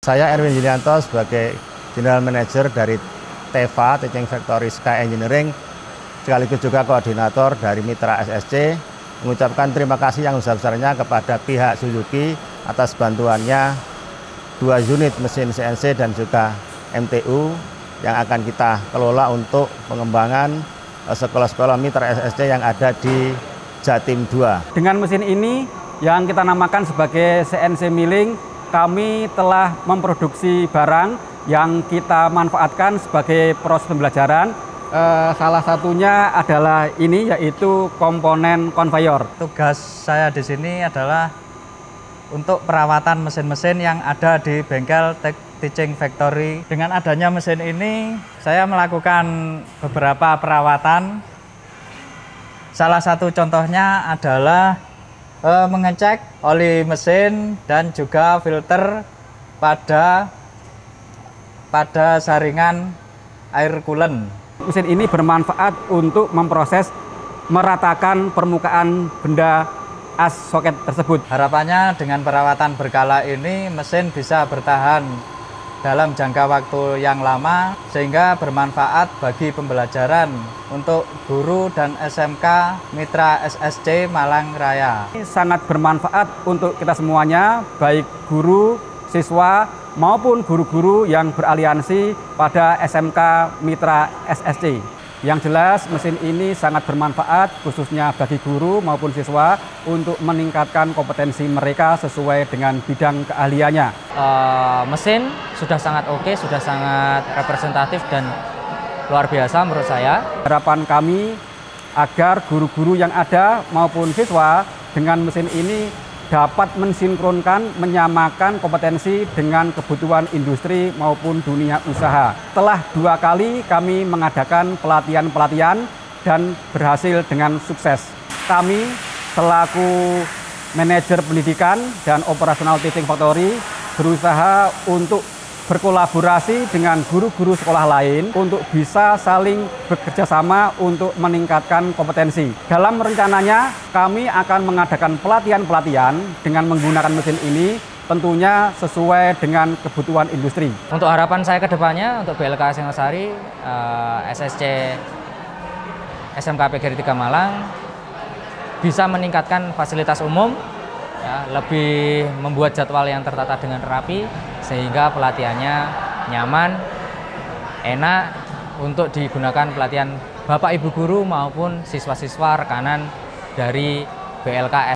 Saya Erwin Yulianto sebagai General Manager dari TEVA, Teaching Factory Sky Engineering, sekaligus juga koordinator dari Mitra SSC, mengucapkan terima kasih yang besar-besarnya kepada pihak Suzuki atas bantuannya 2 unit mesin CNC dan juga MTU yang akan kita kelola untuk pengembangan sekolah-sekolah Mitra SSC yang ada di Jatim 2. Dengan mesin ini yang kita namakan sebagai CNC milling, kami telah memproduksi barang yang kita manfaatkan sebagai proses pembelajaran. Salah satunya adalah ini, yaitu komponen konveyor. Tugas saya di sini adalah untuk perawatan mesin-mesin yang ada di bengkel Teaching Factory. Dengan adanya mesin ini, saya melakukan beberapa perawatan. Salah satu contohnya adalah mengecek oli mesin dan juga filter pada saringan air coolant. Mesin ini bermanfaat untuk memproses meratakan permukaan benda as soket tersebut. Harapannya dengan perawatan berkala ini mesin bisa bertahan dalam jangka waktu yang lama sehingga bermanfaat bagi pembelajaran untuk guru dan SMK Mitra SSC Malang Raya. Ini sangat bermanfaat untuk kita semuanya, baik guru, siswa maupun guru-guru yang beraliansi pada SMK Mitra SSC. Yang jelas mesin ini sangat bermanfaat khususnya bagi guru maupun siswa untuk meningkatkan kompetensi mereka sesuai dengan bidang keahliannya. Mesin sudah sangat oke, sudah sangat representatif dan luar biasa menurut saya. Harapan kami agar guru-guru yang ada maupun siswa dengan mesin ini dapat mensinkronkan, menyamakan kompetensi dengan kebutuhan industri maupun dunia usaha. Telah 2 kali kami mengadakan pelatihan-pelatihan dan berhasil dengan sukses. Kami selaku manajer pendidikan dan operasional Teaching Factory berusaha untuk berkolaborasi dengan guru-guru sekolah lain untuk bisa saling bekerja sama untuk meningkatkan kompetensi. Dalam rencananya, kami akan mengadakan pelatihan-pelatihan dengan menggunakan mesin ini tentunya sesuai dengan kebutuhan industri. Untuk harapan saya ke depannya, untuk BLK Singosari, SSC SMK PGRI 3 Malang bisa meningkatkan fasilitas umum, ya, lebih membuat jadwal yang tertata dengan rapi, sehingga pelatihannya nyaman, enak untuk digunakan pelatihan Bapak Ibu Guru maupun siswa-siswa rekanan dari BLK